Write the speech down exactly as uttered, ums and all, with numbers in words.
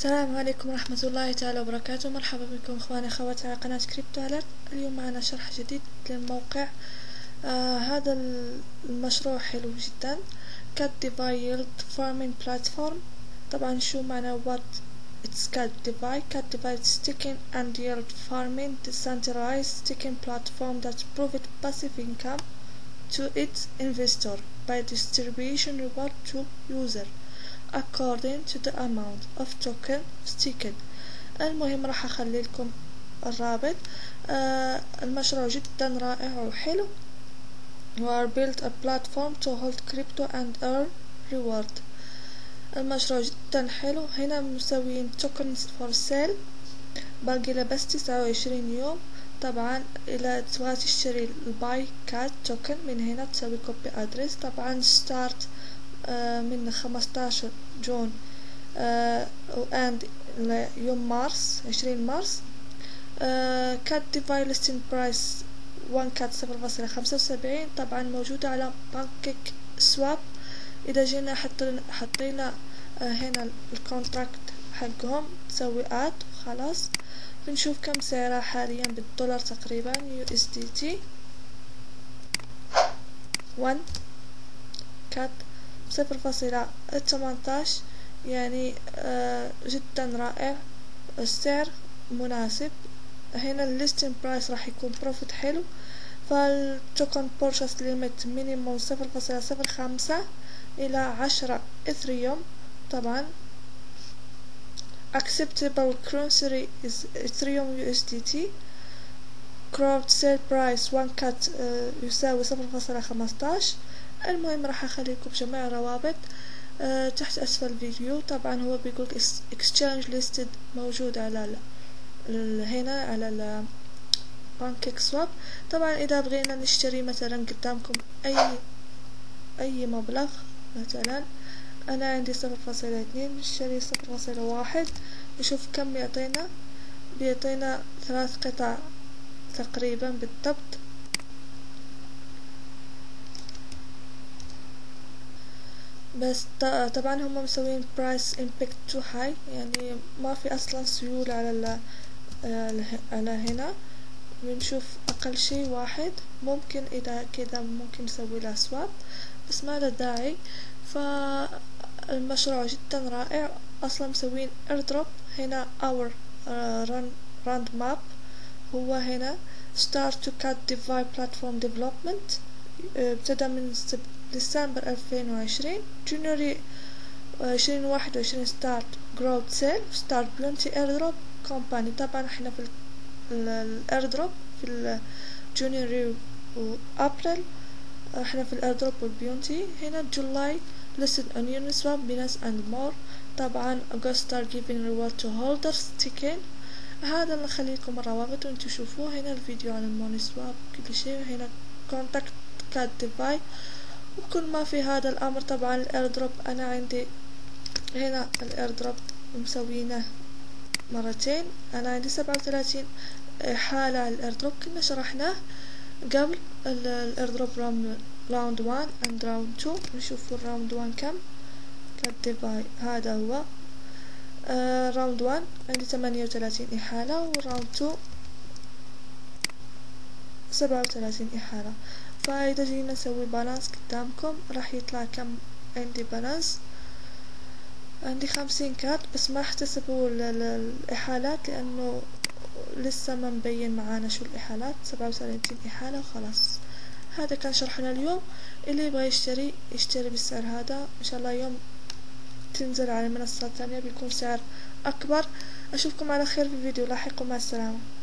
السلام عليكم ورحمة الله تعالى وبركاته. مرحبا بكم اخواني اخواتي على قناة كريبتو اليرت. اليوم معنا شرح جديد للموقع. آه هذا المشروع حلو جدا، كات ديفاي يلد فارمين بلاتفورم. طبعا شو معنى what it's cat defi cat defi staking and yield farming decentralized staking platform that provides passive income to its investor by distribution reward to user according to the amount of token staked. المهم راح اخلي لكم الرابط. آه المشروع جدا رائع وحلو. We are built a platform to hold crypto and earn reward. المشروع جدا حلو. هنا مسويين tokens for sale، باقي له بس تسعة وعشرين يوم. طبعا إذا تبغى تشتري الباي كات توكن من هنا تسوي كوبي ادرس. طبعا ستارت آه من خمستاشر جون آه and يوم مارس عشرين مارس. آه كات ديفاي ليستنج برايس وان كات صفر فاصلة خمسة وسبعين. طبعا موجودة على بانكيك سواب. إذا جينا حطينا آه هنا الكونتراكت حقهم تسوي اد وخلاص. بنشوف كم سعرها حاليا بالدولار، تقريبا يو اس دي تي واحد كات صفر فاصلة ثمانية يعني آه جدا رائع، السعر مناسب. هنا الليستين برايس راح يكون بروفيت حلو. فالتوكن بورشاس ليميت مينيموم صفر فاصلة صفر خمسة الى عشرة اثريوم. طبعا acceptable currency is ethereum يو اس دي تي. crowd sale price one cat آه يساوي صفر فاصلة خمستاش. المهم راح اخلي لكم جميع الروابط أه تحت اسفل الفيديو. طبعا هو بيقول exchange listed موجود على ال هنا على ال بانكيك سواب. طبعا اذا بغينا نشتري مثلا قدامكم اي اي مبلغ، مثلا انا عندي صفر فاصلة اثنين نشتري صفر فاصلة واحد، نشوف كم يعطينا. بيعطينا ثلاث قطع تقريبا بالضبط. بس طبعا هم مسوين برايس امباكت تو هاي، يعني ما في اصلا سيولة على على هنا. بنشوف اقل شي واحد، ممكن اذا كذا ممكن نسوي له سواب بس ما له داعي. فالمشروع جدا رائع. اصلا مسوين ايردروب هنا اور راند ماب. هو هنا start to cat defi platform development ابتدى من ديسمبر ألفين وعشرين. جونيوري عشرين واحد وعشرين ستارت جروث سيل ستارت بيونتي ايردروب كومباني. طبعا احنا في الايردروب في الجونيوري وابريل، احنا في الايردروب والبيونتي. هنا جولاي listed on Uniswap Binance and more. طبعا August start giving reward to holders taken. هذا اللي نخليكم الروابط وانتو شوفوه. هنا الفيديو عن الموني سواب كل شيء. هنا كونتاكت كات ديفاي وكل ما في هذا الامر. طبعا الايردروب انا عندي هنا الايردروب مسوينه مرتين. انا عندي سبعة وثلاثين حالة على الايردروب، كنا شرحناه قبل. الايردروب راوند واحد and راوند تو. نشوفوا الراوند واحد كم كات ديفاي. هذا هو آه راوند واحد عندي ثمانية وثلاثين احالة، وراوند تو سبعة وثلاثين احالة. فاذا جينا نسوي بالانس قدامكم راح يطلع كم عندي بالانس. عندي خمسين كات، بس ما احتسبوا الاحالات لانه لسه ما مبين معانا شو الاحالات. سبعة وثلاثين احالة وخلاص. هذا كان شرحنا اليوم. اللي يبغى يشتري يشتري بالسعر هذا. ان شاء الله يوم تنزل على المنصات الثانية بيكون سعر اكبر. اشوفكم على خير في فيديو لاحق ومع السلامة.